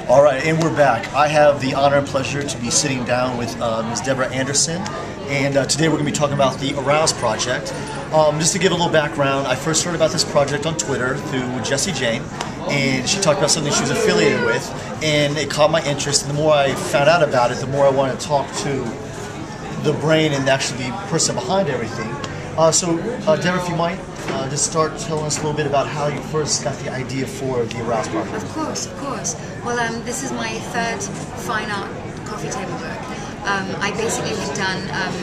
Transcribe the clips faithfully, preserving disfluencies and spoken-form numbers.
All right, and we're back. I have the honor and pleasure to be sitting down with uh, Miz Deborah Anderson, and uh, today we're going to be talking about the Aroused Project. Um, just to give a little background, I first heard about this project on Twitter through Jessie Jane, and she talked about something she was affiliated with, and it caught my interest, and the more I found out about it, the more I wanted to talk to the brain and actually the person behind everything. Uh, so, uh, Deborah, if you might, uh, just start telling us a little bit about how you first got the idea for the Aroused Project. Of course, of course. Well, um, this is my third fine art coffee table book. Um, I basically have done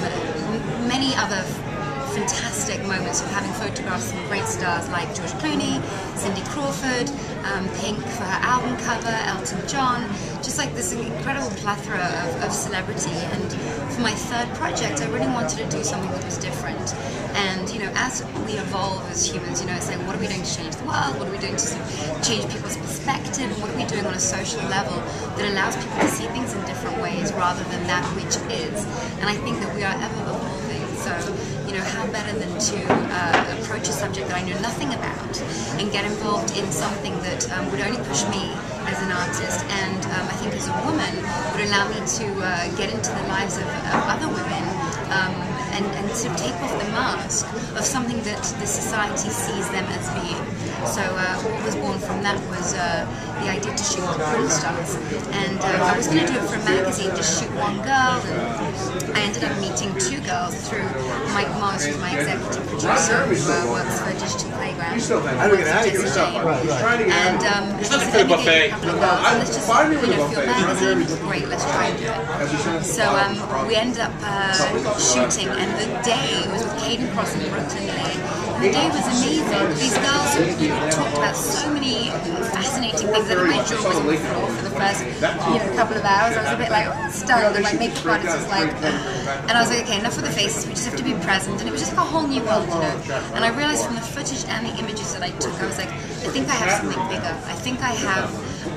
um, many other fantastic moments of having photographs some great stars like George Clooney, Cindy Crawford, um, Pink for her album cover, Elton John, just like this incredible plethora of, of celebrity. And for my third project, I really wanted to do something that was different. And you know, as we evolve as humans, you know, it's like, what are we doing to change the world? What are we doing to sort of change people's perspective? What are we doing on a social level that allows people to see things in different ways rather than that which is? And I think that we are ever evolving. So, you know, how better than to uh, approach a subject that I know nothing about and get involved in something that um, would only push me as an artist, and um, I think as a woman would allow me to uh, get into the lives of, of other women um, and, and sort of take off the mask of something that the society sees them as being. So uh, what was born from that was uh, the idea to shoot porn stars, and uh, I was going to do it for a magazine, just shoot one girl, and I ended up meeting two girls through Mike Morris, who's my executive producer, who uh, works for Digital Playground, works for Jessie Jane, and um, he said, "Let me get a couple of girls, and let's just, you know, for a magazine, great, let's try and do it." So um, we ended up uh, shooting, and the day, it was with Caden Cross in Brooklyn, L A, and the day was amazing. These girls you know, talked about so many fascinating things that my jaw was on the floor for the first you know, couple of hours. I was a bit like oh, stunned, and my makeup artist was like, and I was like, okay, enough of the faces, we just have to be present, and it was just like a whole new world, you know. And I realized from the footage and the images that I took, I was like, I think I have something bigger. I think I have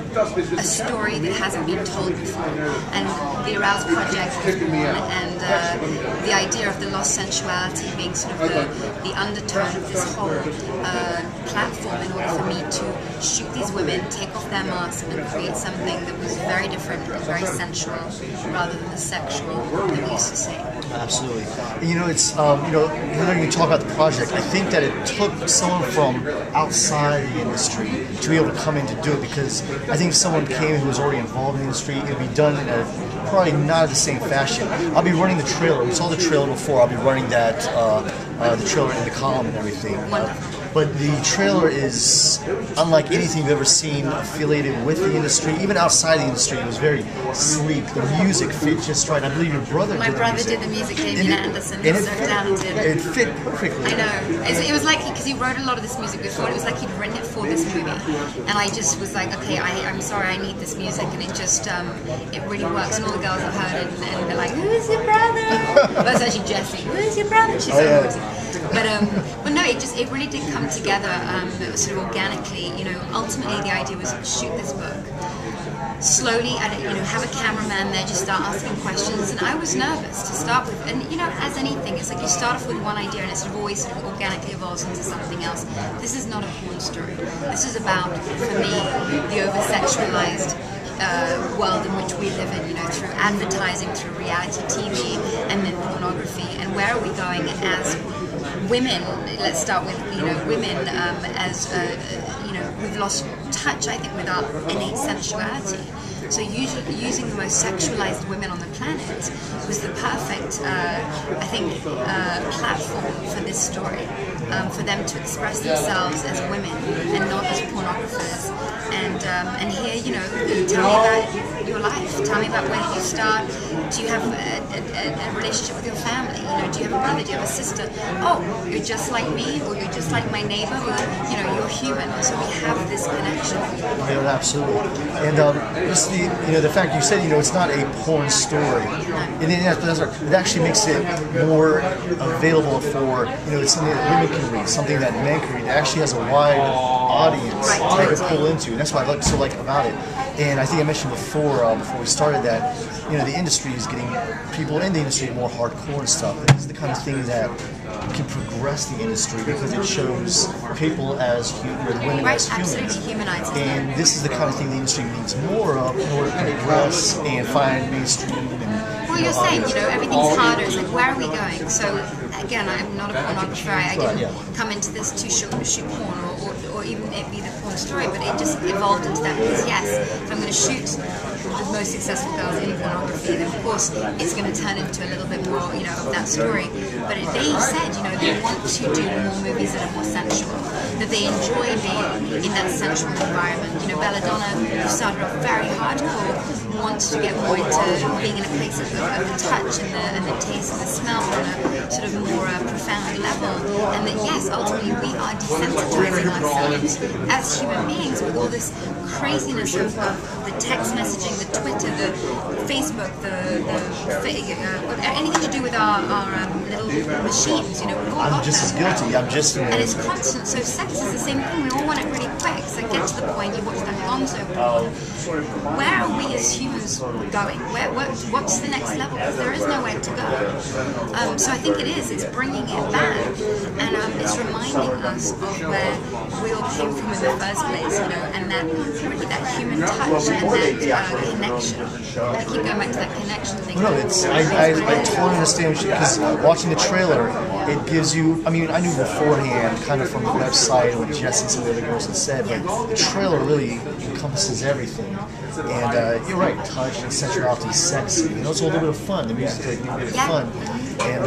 a story that hasn't been told before, and the Aroused Project was born, and uh, the idea of the lost sensuality being sort of the, the undertone of this whole uh, platform in order for me to shoot these women, take off their masks, and create something that was very different and very sensual rather than the sexual that we used to see. Absolutely. And, you know, it's, um, you know, when you talk about the project, I think that it took someone from outside the industry to be able to come in to do it, because I think if someone came who was already involved in the industry, it would be done in a probably not the same fashion. I'll be running the trailer. We saw the trailer before. I'll be running that, uh, uh, the trailer in the column and everything. Uh, but the trailer is unlike anything you've ever seen affiliated with the industry, even outside the industry. It was very sleek. The music fit just right. I believe your brother My did the brother music. did the music, Deborah Anderson. He's so talented. It fit perfectly. I know. It was like, because he wrote a lot of this music before, it was like he'd written it for this movie. And I just was like, okay, I, I'm sorry, I need this music. And it just, um, it really works. And all the girls have heard it, and, and they're like, who's your brother? Well, that's actually Jessie. Who's your brother? She's so oh, amazing. But, um, but no, it just, it really did come together um, sort of organically. You know, ultimately the idea was to shoot this book. Slowly, I'd, you know, have a cameraman there, just start asking questions, and I was nervous to start with. And you know, as anything, it's like you start off with one idea, and it sort of always sort of organically evolves into something else. This is not a porn story. This is about, for me, the over-sexualized uh, world in which we live in. You know, through advertising, through reality T V, and then pornography. And where are we going as women? Let's start with you know women um, as uh, you know we've lost touch, I think, with our innate sensuality. So usually, using the most sexualized women on the planet was the perfect, uh, I think, uh, platform for this story, um, for them to express themselves as women and not as pornographers. And um, and here, you know, tell me about your life. Tell me about where did you start. Do you have a, a, a relationship with your family? You know, do you have a brother? Do you have a sister? Oh, you're just like me, or you're just like my neighbor. Or, you know, you're human. So we have this connection. Yeah, absolutely. And um, just the you know the fact you said you know it's not a porn story, and then it actually makes it more available for you know it's something that women can read, something that men can read. It actually has a wide audience right. they can pull into, and that's what I like so like about it. And I think I mentioned before uh, before we started that you know the industry is getting people in the industry more hardcore and stuff. This is the kind of thing that can progress the industry because it shows people as human, women Right, as humans. absolutely humanizes them. And this is the kind of thing the industry needs more of in order to progress and find mainstream. And, Well, you you're know, saying, audience. you know, everything's harder. It's like, where are we going? So, again, I'm not a pornographer. I, I didn't yeah. come into this to shoot, shoot porn or, or, or even it be the porn story, but it just evolved into that because, yes, if I'm going to shoot the most successful girls in pornography, then of course it's going to turn into a little bit more, you know, of that story. But they said, you know, they want to do more movies that are more sensual, that they enjoy being in that sensual environment. You know, Belladonna, who started off very hardcore, wants to get more into being in a place of the, of the touch and the, and the taste and the smell on a sort of more uh, profound level. And that, yes, ultimately we are desensitizing ourselves as human beings with all this craziness of, of the text messaging, the Twitter, the Facebook, the, the uh, anything to do with our, our um, little machines, you know, we've all I'm got just as that. guilty. I'm just. And it's constant, so sex is the same thing, we all want it really quick, so get to the point, you watch that gonzo porn. Where are we as humans going? Where, what, what's the next level? Because there is nowhere to go. Um, so I think it is, it's bringing it back, and um, it's reminding us of where we all came from in the first place, you know, and that really that human touch and that uh, connection. I keep going back to that connection thing. No, it's I, I, I totally understand because watching the trailer, it gives you. I mean, I knew beforehand, kind of from the website and what Jess and some of the other girls had said, but the trailer really encompasses everything. And uh, you're right, touch and sensuality, sexy. You know, it's a little bit of fun. The music's like a little bit of fun. And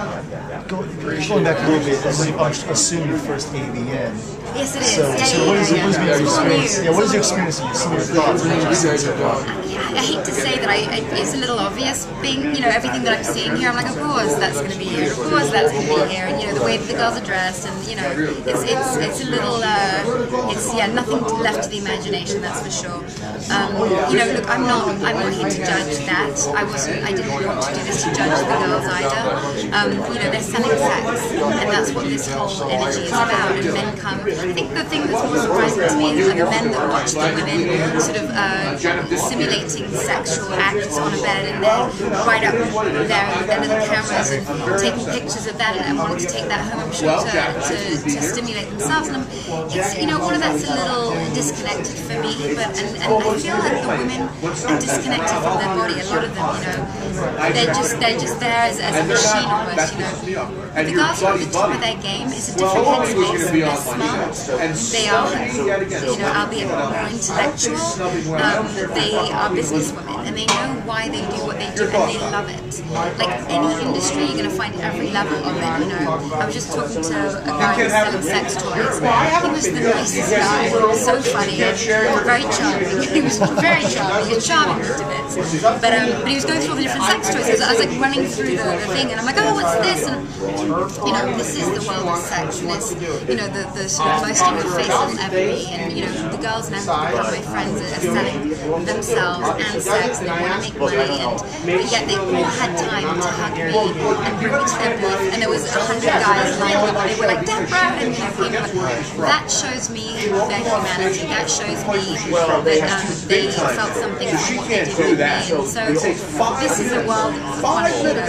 um, go, going back a little bit, this is, I'm assuming your first A V N. Yes, it is. So, yeah, so yeah, what is yeah, what is yeah. your It's all experience? new. Yeah, what is your experience? Some of your thoughts? What you sense of, uh, I hate to say that I, I, it's a little obvious being, you know, everything that I'm seeing here, I'm like, of course that's going to be here, of course that's going to be here, and, you know, the way that the girls are dressed, and, you know, it's it's, it's a little, uh, it's, yeah, nothing left to the imagination, that's for sure. Um, you know, look, I'm not, I'm not here to judge that. I wasn't, I didn't want to do this to judge the girls either. Um, you know, they're selling sex, and that's what this whole energy is about, and men come, I think the thing that's more surprising to me is like the men that watch the women sort of uh, simulating sexual acts on a bed, and then right up there, their little cameras and taking pictures of that, and wanting to take that home, I'm sure, to, to, to stimulate themselves. And it's, you know, all of that's a little disconnected for me, but and, and I feel like the women are disconnected from their body. A lot of them, you know, they're just they're just there as, as a machine almost, you know. The girls who are at the top of their game, it's a different headspace. They're smart. They are, you know, albeit more intellectual. Um, they are businesswomen, and they know why they do what they do, and they love it. Like any industry, you're going to find every level of it. You know, I was just talking to a guy who's selling sex toys. He was the nicest guy. He was so funny, very charming. He was very charming. He was charming to bits. But um, but he was going through all the different sex toys. I was like running through the, the thing, and I'm like, oh, what's this? And you know, this is the world of sex, and it's, you know, the, the sort of most in your face it'll ever be. And, you know, the girls now have become my friends are selling themselves and sex, and they want to make money, and but yet they all had time to hug me and bring me to their booth, and there was a hundred guys lined up, and they were like, Deborah, and, you know, came up. That shows me their humanity. That shows me that um, they felt something from what they did with me. And so this is a world on its own,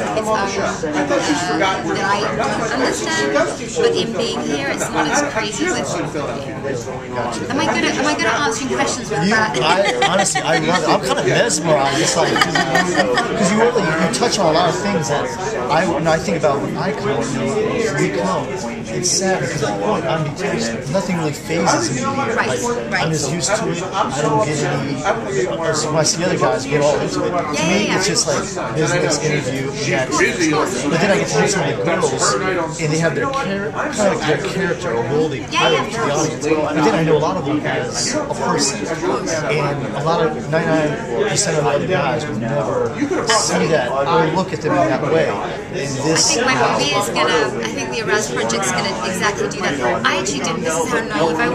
uh, that I don't understand, but in being here, it's not as crazy with Am I good at, am I good at answering questions with You, that? I, honestly, I love it. I'm kind of mesmerized. It's like, because you really, you touch on a lot of things that I, when I think about when I come, you know, we come, it's sad because at the point, I'm just, nothing really phases me here. Right, Like, right. I'm just used to it. I don't get any, so when I see other guys get all into it, to Yeah, me, yeah, yeah. it's just like business interview. Yeah, but then I get to hear some of the girls, and they have their char- kind of like their character or role they play Yeah, yeah. to the audience. But then I know a lot of them as a person, and a lot of ninety-nine percent of the other guys would never see that or look at them in that way. And this, I think my movie is gonna, I think the Aroused Project's gonna exactly do that. I actually didn't, this is how naive I was.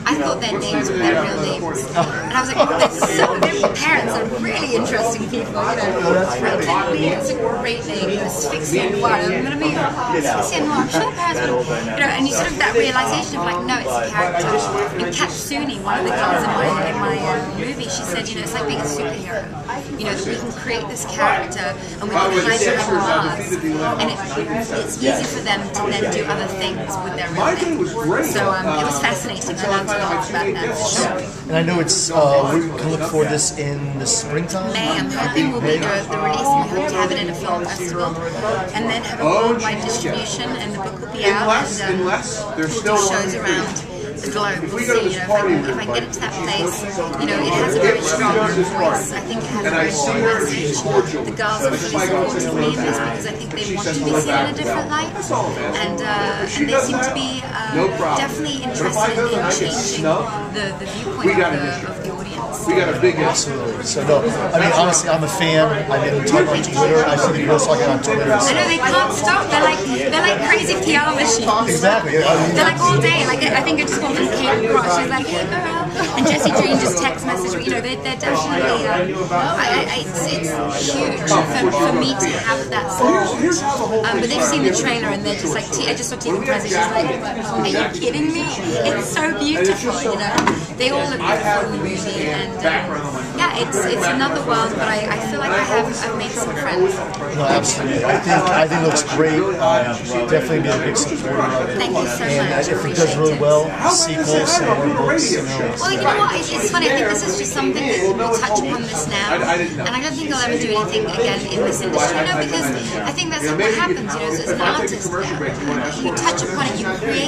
I thought their names were their real names. And I was like, oh, there's so many parents are really interesting people, you know. Pretendly, it's a great name, you know, Asphyxia Noir. I'm going to be Asphyxia Noir. I'm sure the parents would, you know, and you sort of that realization of like, no, it's a character. And Katsuni, one of the girls in my, in my uh, movie, she said, you know, it's like being a superhero. You know, that we can create this character and we can hide behind a mask. And it, it's easy for them to then do other things with their real name. So um, it was fascinating. I learned a lot about that for sure. And I know it's, uh, we can look for this in the springtime? May. I'm hoping we'll be the, the release. We hope to have it in a film festival and then have a worldwide distribution, and the book will be out, and um, we'll do shows around the globe. We'll see, you know, if I, can, if I can get it to that place. You know, it has a very strong voice. I think it has a very strong message. The girls are really supporting me in this because I think they want to be seen in a different light, and uh, and they seem to be uh, definitely interested in changing the, the viewpoint of the, of the audience. We got a big Absolutely. So no, I mean honestly, I'm a fan. I've been talking on Twitter. I see the girls talking on Twitter. So. I know they can't stop. They're like they're like crazy P R machines. Exactly. I mean, they're like all day. Like I think I just want to came across. She's like, hey girl, and Jessie Jane just text message. You know, they're, they're definitely. Um, I, I, it's, it's huge for, for me to have that support. Um, but they've seen the trailer and they're just like, T I just saw Tina Present. She's like, are you kidding me? It's so beautiful. You know, they all look beautiful in the movie, and um, yeah, it's it's another world. But I, I feel like I have I've made some friends. No, absolutely. I think I think it looks great. Uh, definitely be a big supporter of it. Thank you so and much. if it does really well, sequels, more books. You know, well, you know what? It's, it's funny. I think this is just something that we'll touch upon this now, and I don't think I'll ever do anything again in this industry. You know, because I think that's what happens. You know, as an artist, you touch upon it, you create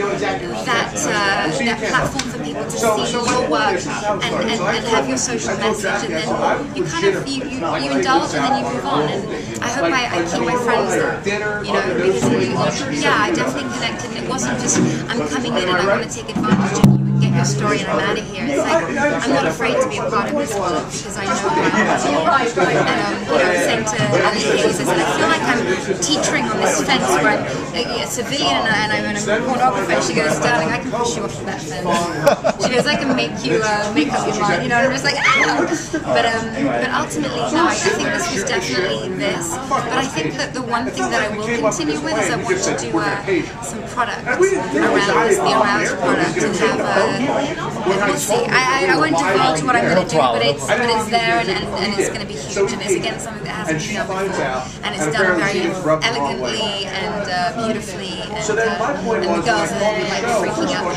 that uh, that platform for people to see your work and, and, and have your social message, and then you kind of you, you, you indulge and then you move on. And I hope I, I keep my friends, you know, because you, yeah, I definitely connected. And it wasn't just I'm coming in and I want to take advantage of you and get your story and I'm out of here. It's like I'm not afraid to be a part of this world because I know who I am. And um, you know, I was saying to Ali Hayes, I said I feel like I'm teetering on this fence where I'm a, a civilian and, I, and I'm a pornographer. And she goes, darling, I can push you off of that fence. She goes, I can make you uh, make up your mind. You know, and I'm just like, ah! But um, but ultimately, no, I, I think this was definitely this. But I think that the one thing that I will continue with is I want to do uh, some product around this, the Aroused product, and have uh, we'll see. I, I, I won't divulge what I'm going to do, but it's but it's there and, and, and it's going to be huge. And it's again something that hasn't been done before, and it's done very elegantly and uh, beautifully, and, uh, and the girls are like freaking out.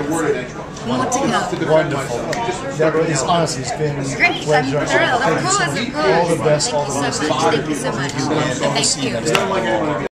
More to go. Wonderful. Deborah, it's honestly, it's been great. pleasure. I'm thrilled. Of course, of course. All the best. Thank All the you so best. much. Thank you so much. And we'll see you Thank next you. time.